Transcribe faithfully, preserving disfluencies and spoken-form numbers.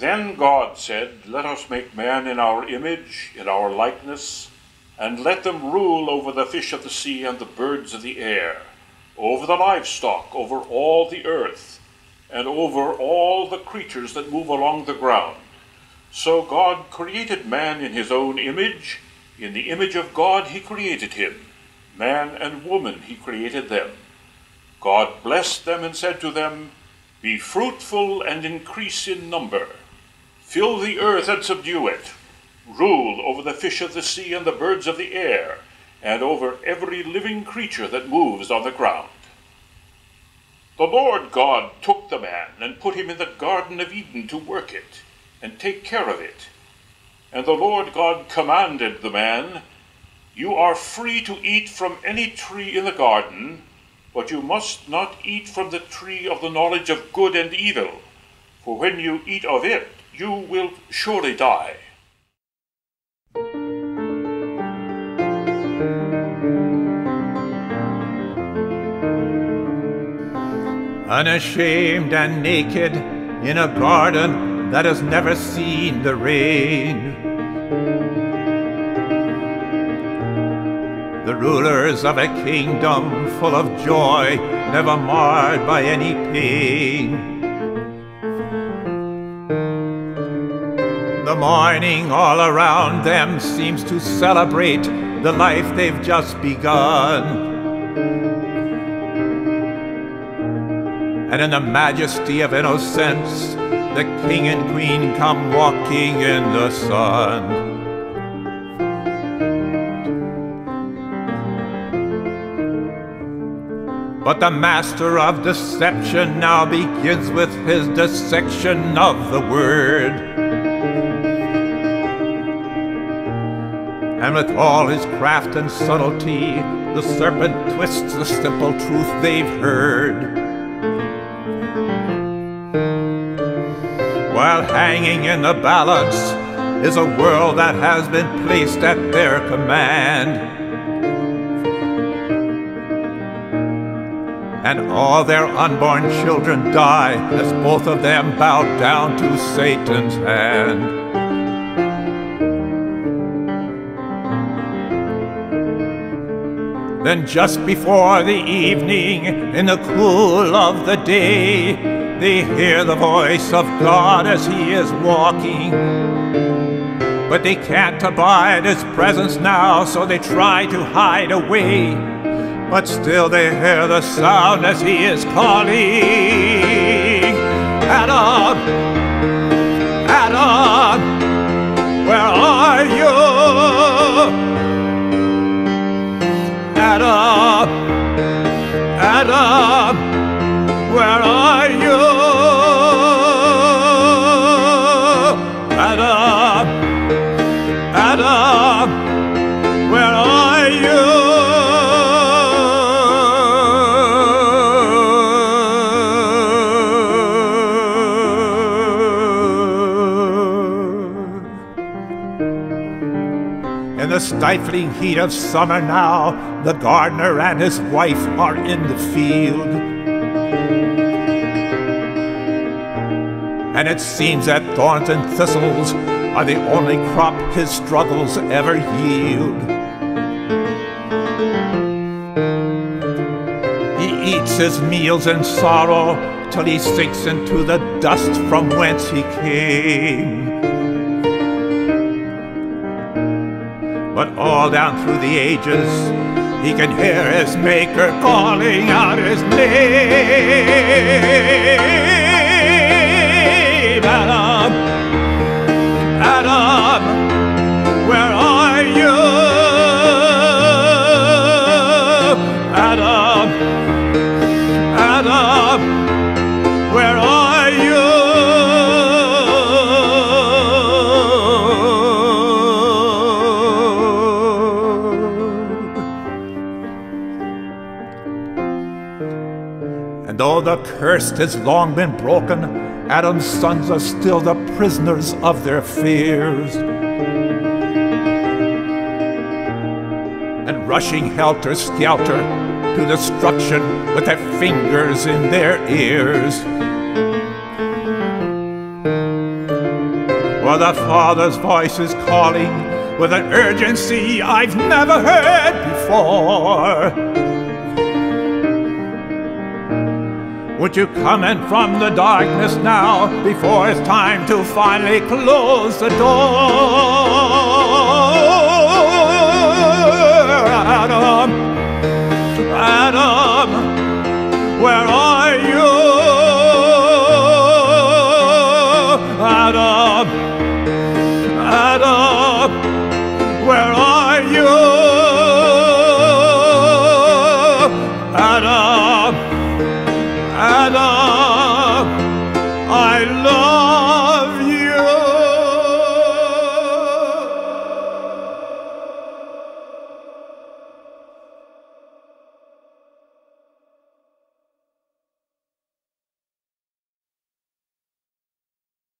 Then God said, "Let us make man in our image, in our likeness, and let them rule over the fish of the sea and the birds of the air, over the livestock, over all the earth, and over all the creatures that move along the ground." So God created man in his own image. In the image of God he created him. Man and woman he created them. God blessed them and said to them, "Be fruitful and increase in number. Fill the earth and subdue it. Rule over the fish of the sea and the birds of the air, and over every living creature that moves on the ground." The Lord God took the man and put him in the Garden of Eden to work it and take care of it. And the Lord God commanded the man, "You are free to eat from any tree in the garden, but you must not eat from the tree of the knowledge of good and evil, for when you eat of it, you will surely die." Unashamed and naked in a garden that has never seen the rain, the rulers of a kingdom full of joy, never marred by any pain. The morning all around them seems to celebrate the life they've just begun. And in the majesty of innocence, the king and queen come walking in the sun. But the master of deception now begins with his dissection of the word. And with all his craft and subtlety, the serpent twists the simple truth they've heard. While hanging in the balance is a world that has been placed at their command. And all their unborn children die as both of them bow down to Satan's hand. Then just before the evening, in the cool of the day, they hear the voice of God as he is walking. But they can't abide his presence now, so they try to hide away. But still they hear the sound as he is calling. Adam, Adam, where are you? Adam, Adam, where are you? Adam, Adam, where are you? In the stifling heat of summer now, the gardener and his wife are in the field. And it seems that thorns and thistles are the only crop his struggles ever yield. He eats his meals in sorrow till he sinks into the dust from whence he came. But all down through the ages, he can hear his Maker calling out his name. Adam, Adam, where are you? Adam, Adam, where are you? And though the curse has long been broken, Adam's sons are still the prisoners of their fears. And rushing helter-skelter to destruction with their fingers in their ears. for the Father's voice is calling with an urgency I've never heard before. Would you come in from the darkness now, before it's time to finally close the door? Adam, Adam, where are